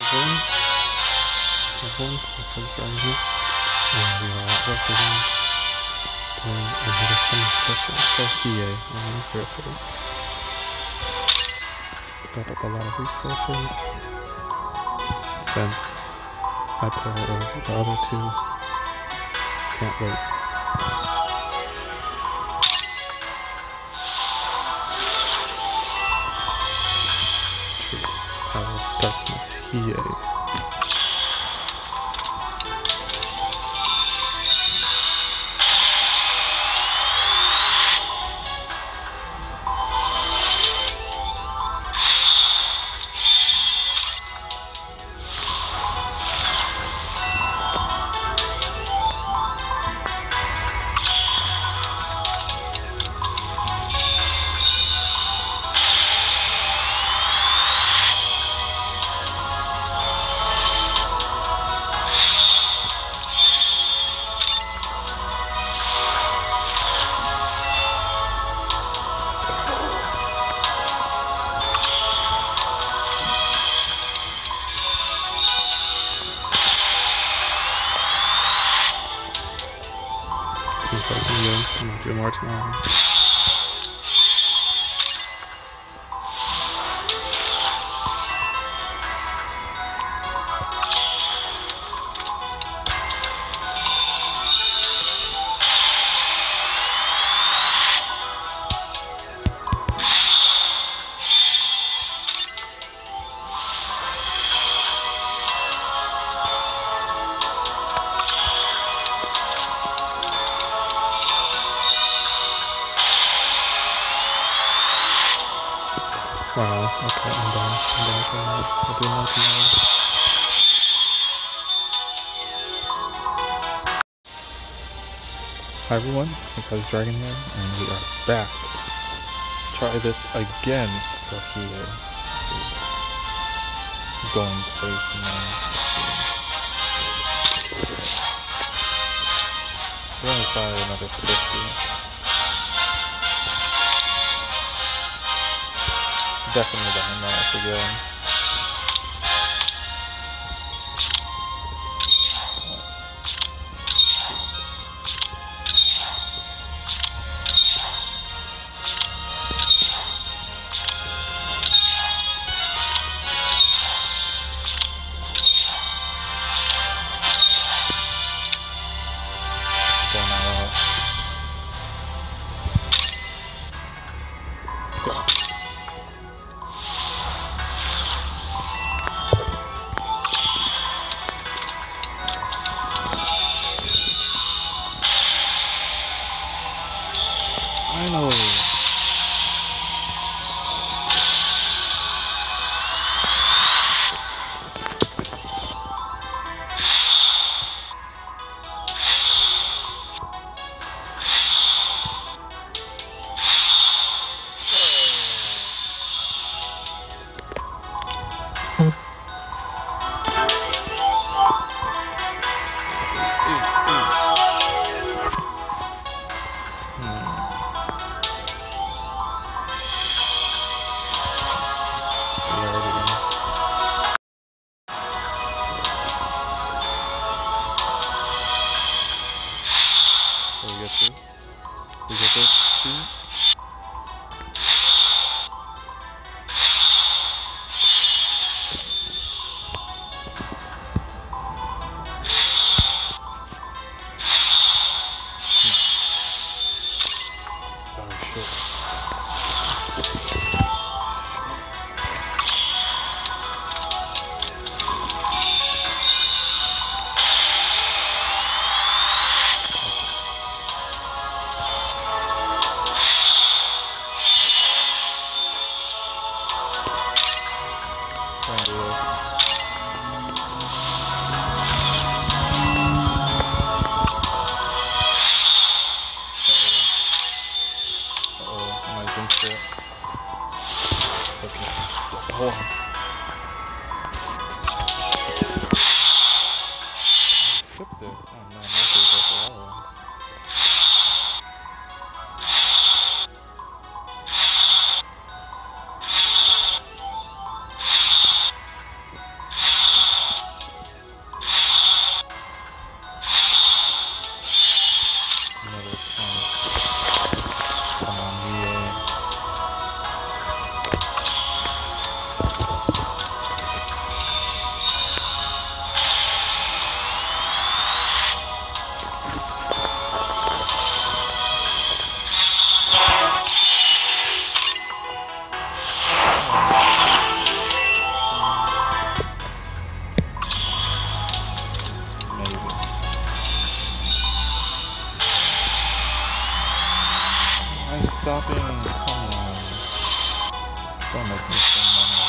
Everyone, because join here, and we are at work again, doing another summit session for EA on Anniversary. Built up a lot of resources, since I put over the other two, can't wait. True, Power of Darkness, EA. I'm gonna do more tomorrow. Wow, okay, I'm done for now. I'll do more tomorrow. Hi everyone, because Dragon here, and we are back. Try this again for here. This is going crazy now. We're gonna try another 50. Definitely behind that again. Finally! We get this too. stopping? Come on. Don't make me spend money.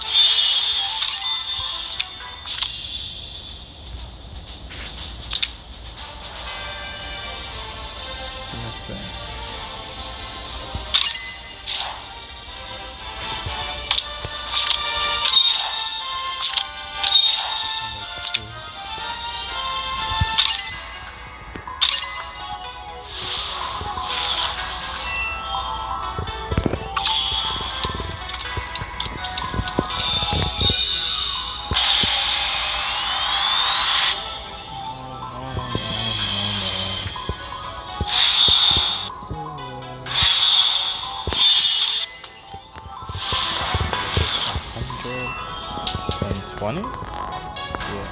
Let me think. $120? Yeah.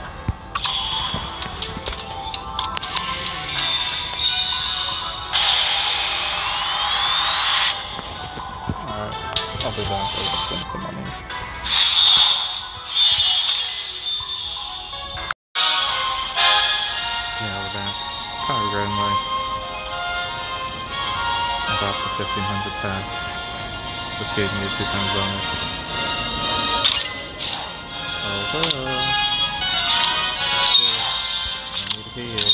Alright, I'll be back. I'll spend some money. Yeah, we're back. Kinda regretting life. I bought the 1500 pack, which gave me a 2x bonus. Oh well. I need to be here.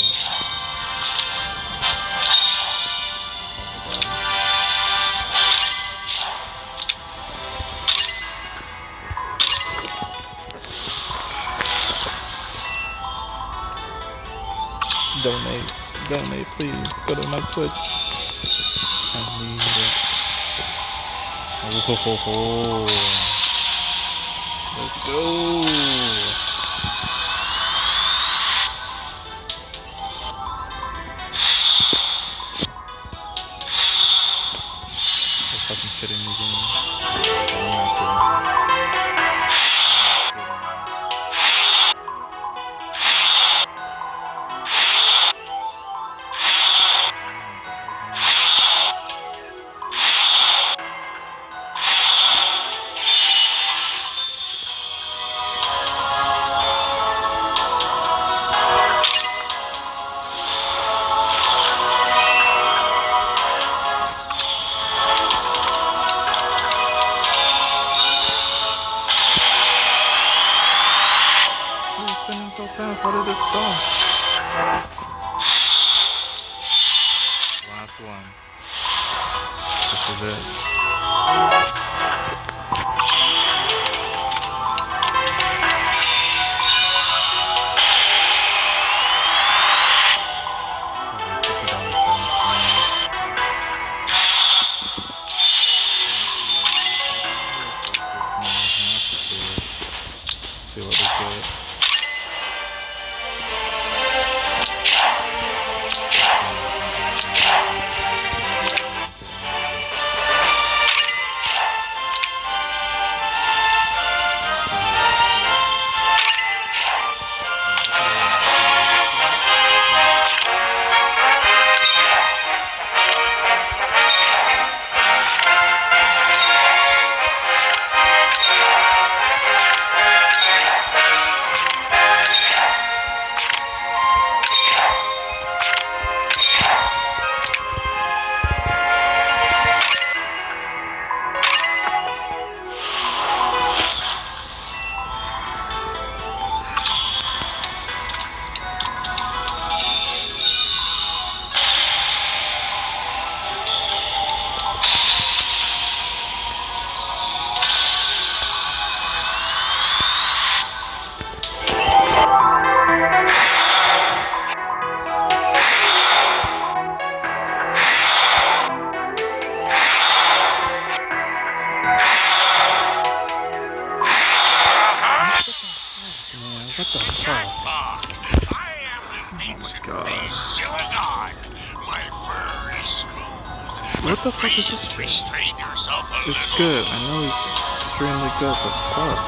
Donate, please. Go to my Twitch. I need it. Oh, let's go. They're fucking shitting me game. So fast, why did it stop? Last one. This is it. See what we get. What the fuck? I am the ancient Silicon. My fur is smooth. What the fuck is this shit? Restrain yourself a It's little. good. I know he's extremely good, but fuck.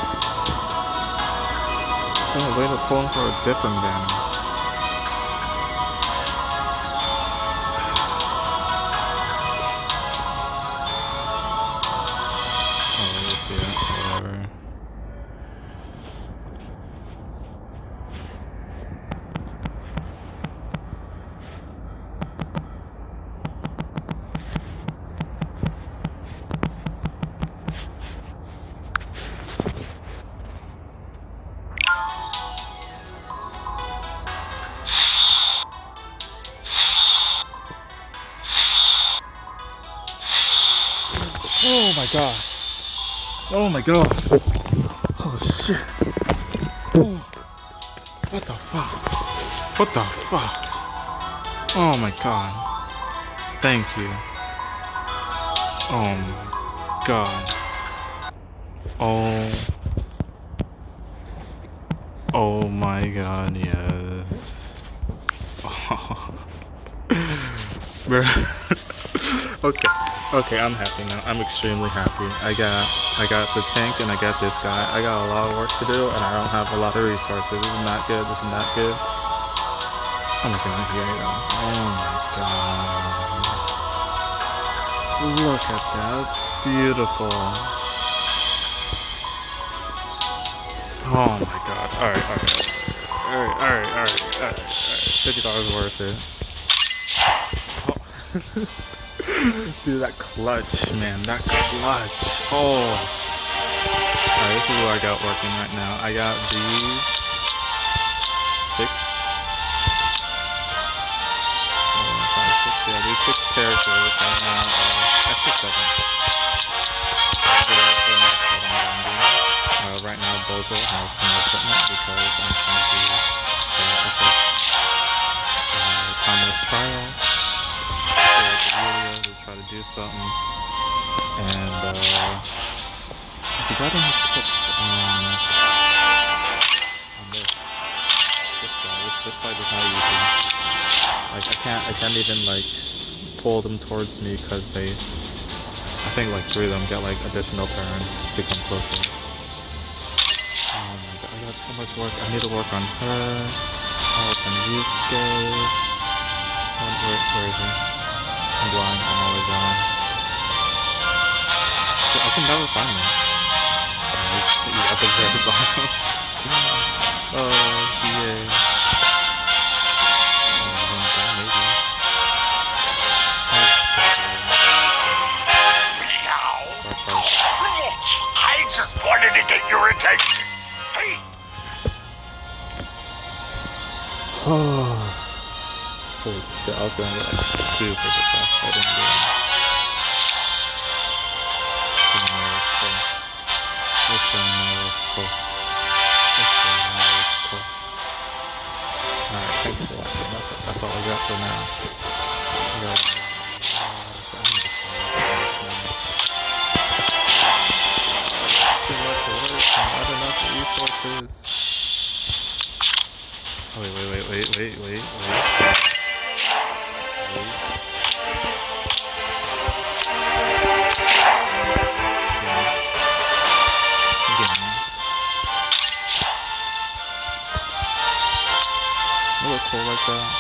I'm gonna wait up pulling for a different banner. Oh, we'll see that. Whatever. Oh my god. Oh my god. Oh shit. Oh. What the fuck? What the fuck? Oh my god. Thank you. Oh my god. Oh my god, yes. Oh. Okay, I'm happy now. I'm extremely happy. I got the tank and I got this guy. I got a lot of work to do and I don't have a lot of resources. Isn't that good? Isn't that good? Oh my god, here I go. Oh my god. Look at that. Beautiful. Oh my god. Alright. $50 worth it. Oh. Dude, that clutch, man. That clutch. Oh. Alright, this is what I got working right now. I got these 6. 4, 5, 6. Yeah, these 6 characters right now. Actually 7. Right now, Bozo has no equipment because I'm trying to do timeless trial. To try to do something, and if you got any tips on this guy, this fight is not easy. Like I can't even like pull them towards me because they, I think like 3 of them get like additional turns to come closer. Oh my god, I got so much work. I need to work on her. I'll work on Yusuke. Where is he? I'm blind, I'm always blind. I can never find him. He's at the very bottom. Oh, yay. Maybe. I just wanted to get your attention. Hey! Holy shit, I was going to get like super depressed if I didn't do it. It's a miracle. Alright, thanks for watching. That's all I got for now. Too much work, not enough resources. Oh, wait. You look cool like that.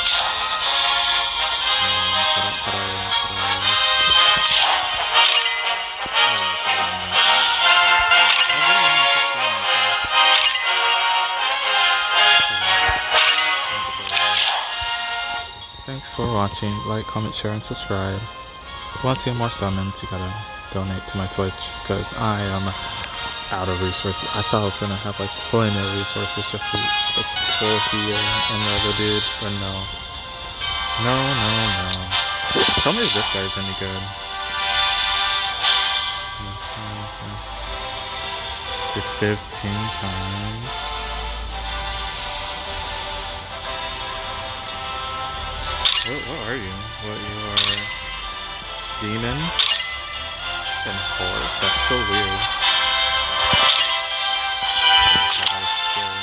Thanks for watching. Like, comment, share, and subscribe. If you want to see more summons, you gotta donate to my Twitch because I am out of resources. I thought I was gonna have like plenty of resources just to like pull here and the other dude, but no. Tell me if this guy's any good. To 15 times. What are you? What, you are demon and horse? That's so weird. That looks scary.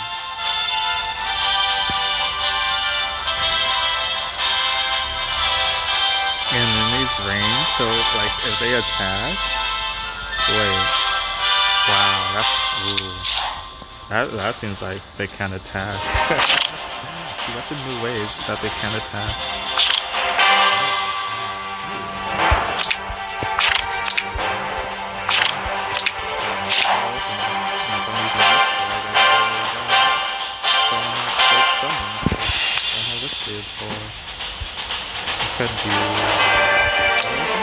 And enemies range, so like if they attack, wait, wow, that seems like they can attack. That's a new way that they can attack.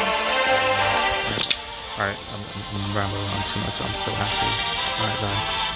Alright, I'm rambling on too much. I'm so happy. Alright, bye.